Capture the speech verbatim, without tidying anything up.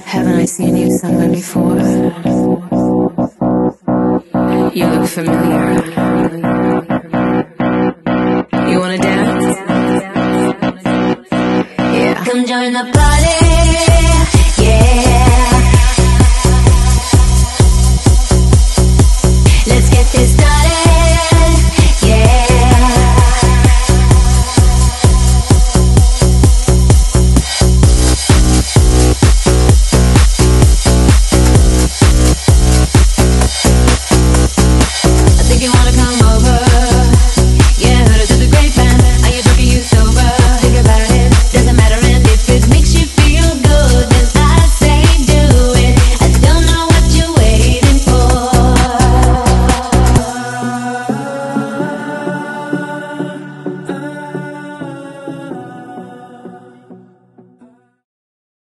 Haven't I seen you somewhere before? You look familiar. You wanna dance? Yeah. Come join the party. Yeah. Let's get this done.